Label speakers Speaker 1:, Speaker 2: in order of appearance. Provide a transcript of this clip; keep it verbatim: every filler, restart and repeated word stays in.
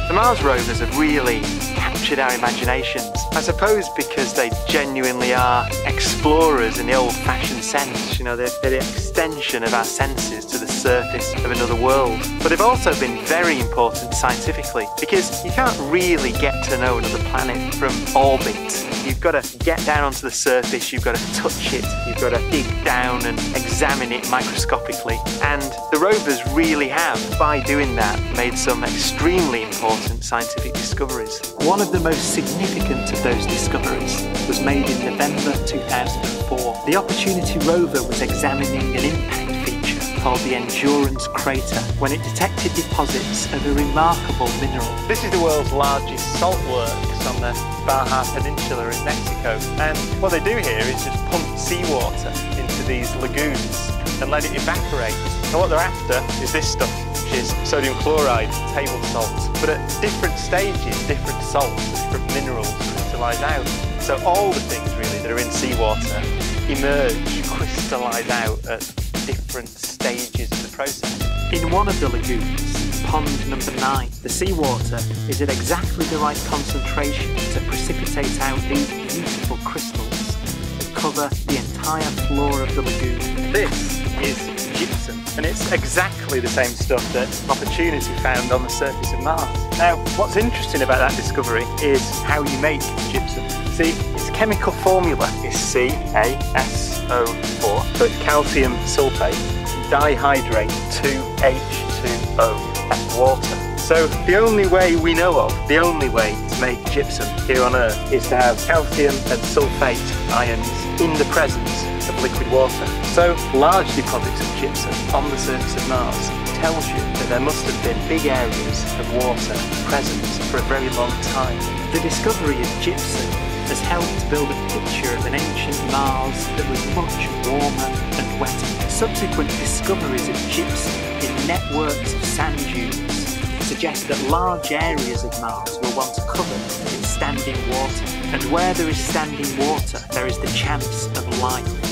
Speaker 1: The Mars rovers have really captured our imaginations. I suppose because they genuinely are explorers in the old-fashioned sense. You know, they're, they're the extension of our senses to the surface of another world. But they've also been very important scientifically, because you can't really get to know another planet from orbit. You've got to get down onto the surface, you've got to touch it, you've got to dig down and examine it microscopically. And the rovers really have, by doing that, made some extremely important scientific discoveries. One of the most significant of those discoveries was made in November two thousand four. The Opportunity rover was examining an impact feature called the Gale Crater when it detected deposits of a remarkable mineral. This is the world's largest salt works on the Baja Peninsula in Mexico, and what they do here is just pump seawater into these lagoons and let it evaporate. And what they're after is this stuff, which is sodium chloride, table salt. But at different stages, different salts, different minerals crystallise out. So all the things really that are in seawater emerge, crystallise out at different stages of the process. In one of the lagoons, pond number nine, the seawater is at exactly the right concentration to precipitate out these beautiful crystals that cover the entire floor of the lagoon. This is gypsum, and it's exactly the same stuff that Opportunity found on the surface of Mars. Now, what's interesting about that discovery is how you make gypsum. See, its chemical formula is C A S O four, so it's calcium sulfate, dihydrate two H two O, that's water. So the only way we know of, the only way to make gypsum here on Earth is to have calcium and sulfate ions in the presence of liquid water. So large deposits of gypsum on the surface of Mars tells you that there must have been big areas of water present for a very long time. The discovery of gypsum has helped build a picture of an ancient Mars that was much warmer and wetter. Subsequent discoveries of gypsum in networks of sand dunes suggest that large areas of Mars were once covered in standing water. And where there is standing water, there is the chance of life.